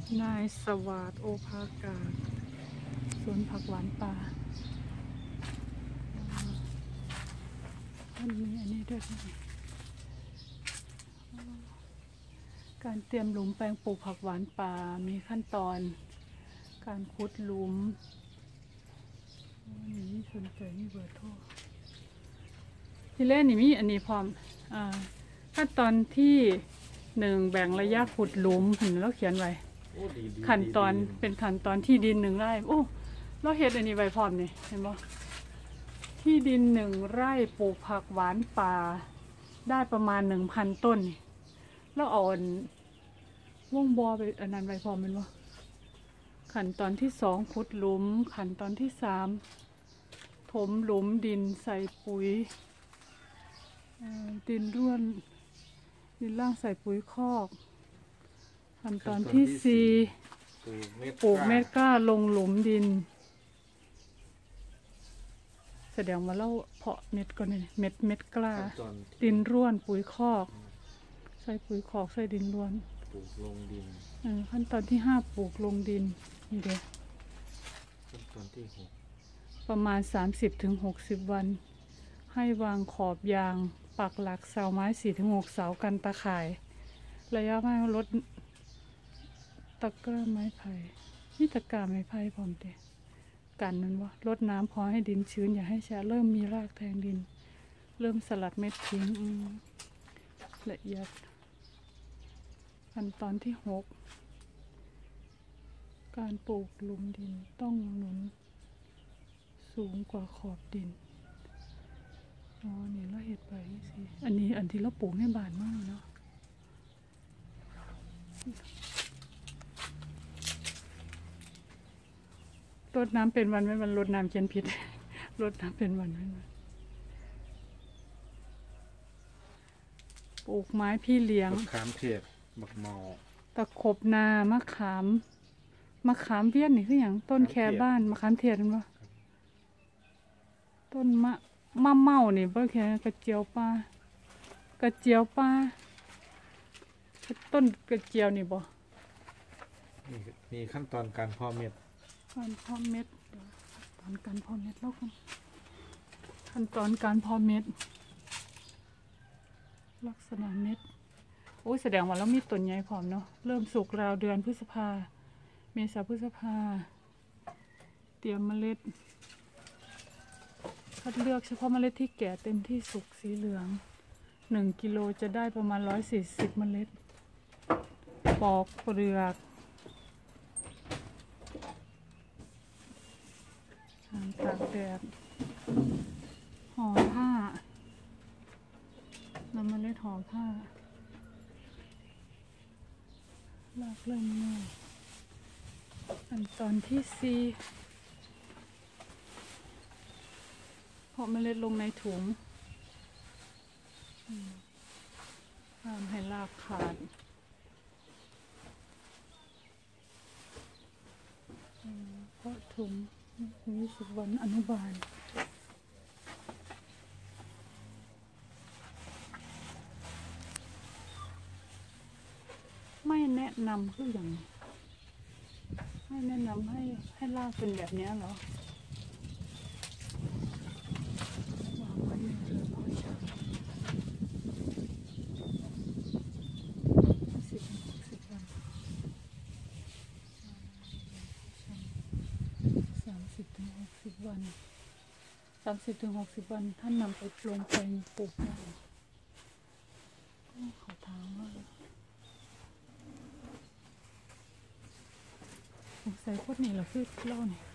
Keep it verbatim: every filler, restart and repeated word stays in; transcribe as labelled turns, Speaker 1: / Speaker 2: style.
Speaker 1: นายสวัสดิ์โอภากาศสวนผักหวานป่ามันมีอันนี้ด้วยการเตรียมหลุมแปลงปลูกผักหวานป่ามีขั้นตอนการขุดหลุมนี่สนใจนี่เบอร์โทรที่แรกนี่มีอันนี้พร้อมอ่าขั้นตอนที่หนึ่งแบ่งระยะขุดหลุมเห็นแล้วเขียนไว้ขั้นตอนเป็นขั้นตอนที่ดินหนึ่งไร่โอ้เราเห็นอันนี้ไว้พร้อมนี่เห็นบ่ที่ดินหนึ่งไร่ปลูกผักหวานป่าได้ประมาณหนึ่งพันต้นแล้วเอาวงบอไปอันนั้นไว้พร้อมมันบ่ขั้นตอนที่สองขุดหลุมขั้นตอนที่สามถมหลุมดินใส่ปุ๋ยดินร่วนดินล่างใส่ปุ๋ยคอกขั้นตอนที่สี่ปลูกเม็ดกล้าลงหลุมดินแสดงว่าเราเพาะเม็ดก่อนนี่เม็ดเม็ดกล้าดินร่วนปุ๋ยคอกใส่ปุ๋ยคอกใส่ดินร่วน
Speaker 2: ปลูกลงดิน
Speaker 1: ขั้นตอนที่ห้าปลูกลงดินนี่เด้อ
Speaker 2: ขั้นตอนที่หก
Speaker 1: ประมาณสามสิบถึงหกสิบวันให้วางขอบยางปักหลักเสาไม้สี่ถึงหกเสากันตะข่ายระยะไม่ลดตะกร้าไม้ไผ่นี่ตะกร้าไม้ไผ่พร้อมเด้กันนั่นวะลดน้ำพอให้ดินชื้นอย่าให้แฉะเริ่มมีรากแทงดินเริ่มสลัดเม็ดทิ้งละเอียดขั้นตอนที่หกการปลูกหลุมดินต้องหนุนสูงกว่าขอบดินอ๋อนี่เราเห็ดไปสิอันนี้อันที่เราปลูกให้บานมากเนาะรดน้ำเป็นวันไม่วันรดน้ำเจนพิษรดน้ำเป็นวันไม่วันปลูกไม้พี่เลี้ยง
Speaker 2: มะขามเทศบักเมา
Speaker 1: ตะขบนามะขามมะขามเบี้ยนนี่คืออย่างต้นแคบ้านมะขามเทียนมั้ยต้นมะมะเมานี่เพื่อแค่กระเจียวปลากระเจียวปลาต้นกระเจียวนี่บ่
Speaker 2: มีมีขั้นตอนการเพาะเม็ด
Speaker 1: การเพาะเม็ดตอนการเพาะเม็ดแล้วกันขั้นตอนการเพาะเม็ดลักษณะเม็ดโอ้แสดงว่าเรามีต้นใหญ่พร้อมเนาะเริ่มสุกราวเดือนพฤษภาเมษาพฤษภาเตรียมเมล็ดคัดเลือกเฉพาะเมล็ดที่แก่เต็มที่สุกสีเหลืองหนึ่งกิโลจะได้ประมาณร้อยสี่สิบเมล็ดปอกเปลือกตากแดดห่อผ้านำเมล็ดห่อผ้าลากเริ่มง่ายขั้นตอนที่สี่เพาะเมล็ดลงในถุงห้ามให้รากขาดเพาะถุงยี่สิบวันอนุบาลไม่แนะนำคืออย่างไม่แนะนำให้ให้รากเป็นแบบนี้เหรอวางไว้ในเรือนเพาะชำสิบหกสิบวันสามสิบถึงหกสิบวันสามสิบถึงหกสิบวันท่านนำไปลงไปปลูกได้เขาทางว่าใส่พวกนี้เราคือเล่าเนี่ย